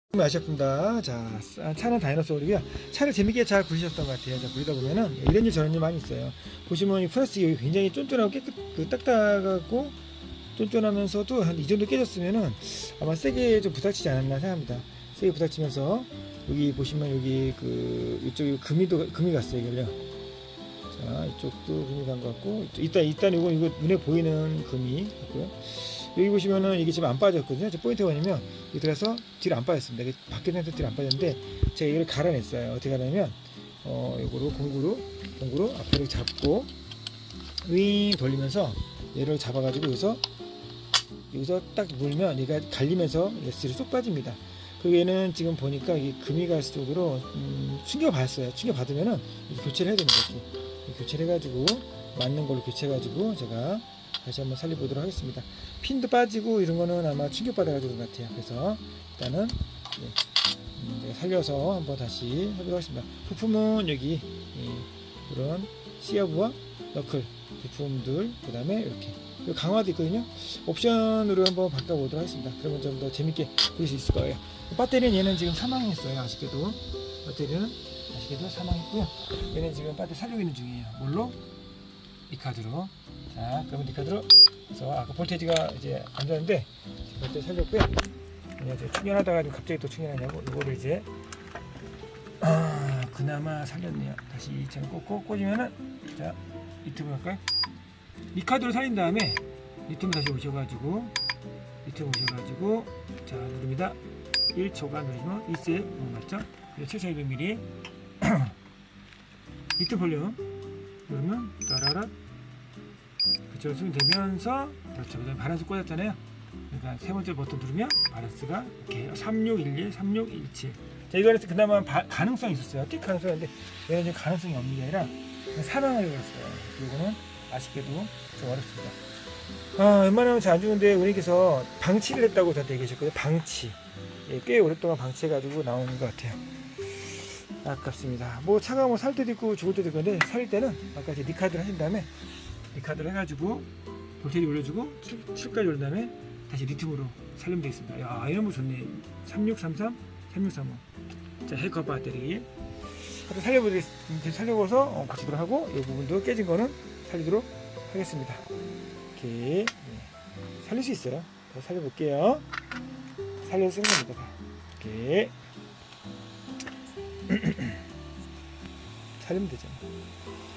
아셨습니다. 자, 차는 다이너소울이고요. 차를 재밌게 잘 구르셨던 것 같아요. 자, 구르다 보면은 이런 일 저런 일 많이 있어요. 보시면 이 플라스틱이 굉장히 쫀쫀하고 딱딱하고 쫀쫀하면서도 한 이 정도 깨졌으면은 아마 세게 좀 부닥치지 않았나 생각합니다. 세게 부닥치면서 여기 보시면 여기 이쪽에 금이 갔어요. 이걸요. 자, 이쪽도 금이 간 것 같고 일단 이거 눈에 보이는 금이 있고요. 여기 보시면은 이게 지금 안 빠졌거든요. 포인트가 뭐냐면 여기 들어가서 뒤로 안 빠졌습니다. 이게 밖에 나서 뒤로 안 빠졌는데 제가 이걸 갈아냈어요. 어떻게 갈아내면 이거로 공구로 앞으로 잡고 윙 돌리면서 얘를 잡아가지고 여기서 딱 물면 얘가 갈리면서 뒤로 쏙 빠집니다. 그리고 얘는 지금 보니까 이 금이 갈 쪽으로 충격받았어요. 충격받으면은 교체를 해야 되는 거지. 교체를 해가지고 맞는 걸로 교체해가지고 제가 다시 한번 살려보도록 하겠습니다. 핀도 빠지고 이런 거는 아마 충격받아가지고 그런 것 같아요. 그래서 일단은 제가 살려서 한번 다시 해보도록 하겠습니다. 부품은 여기 이런 시어부와 너클 부품들, 그 다음에 이렇게 강화도 있거든요. 옵션으로 한번 바꿔보도록 하겠습니다. 그러면 좀 더 재밌게 볼 수 있을 거예요. 배터리는 얘는 지금 사망했어요. 아쉽게도 배터리는 사망했고요. 얘는 지금 배터리 살리고 있는 중이에요. 뭘로? 이 카드로. 자, 그러면 이 카드로 해서 아까 볼테이지가 이제 안 좋았는데 배터리 살렸고요. 그냥 이제 충전하다가 갑자기 또 충전하냐고 이거를 이제 그나마 살렸네요. 다시 이처럼 꽂으면은, 자, 유튜브 할까요? 이 카드로 살린 다음에 유튜브 다시 오셔가지고 자, 누릅니다. 1초간 누르시면 2세 맞죠? 7200ml 유튜브 볼륨 누르면 따라라 그쪽으로 수정되면서 그렇죠. 그다음에 바란스 꽂았잖아요. 그러니까 세 번째 버튼 누르면 바란스가 이렇게 3611, 3617. 자, 이거는 그나마 가능성이 있었어요. 뛸 가능성이 있는데 얘는 지금 가능성이 없는 게 아니라 사망을 해버렸어요. 이거는 아쉽게도 좀 어렵습니다. 웬만하면 잘 안 죽는데 은행께서 방치를 했다고 저한테 얘기하셨거든요. 방치. 꽤 오랫동안 방치해가지고 나오는 것 같아요. 아깝습니다. 뭐 차가 살 때도 있고 죽을 때도 있고, 근데 살릴 때는 아까 이제 니카드를 하신 다음에 니카드를 해가지고 볼테이지 올려주고 7까지 올린 다음에 다시 리튬으로 살리면 되겠습니다. 야, 이런 거 좋네. 3633, 3635. 자, 헤커 배터리. 살려보서 고치도록 하고, 이 부분도 깨진 거는 살리도록 하겠습니다. 이렇게 살릴 수 있어요. 더 살려볼게요. 살려서 쓰는 겁니다. 이렇게 살리면 되죠.